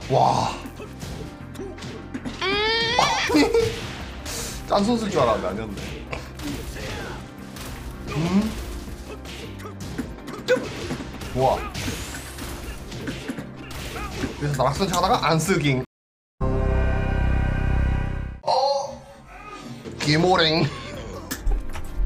와. 짠 소스일 줄 알았는데 아니었네. 좋아. 그래서 나락선 하다가 안 쓰깅. 기모랭.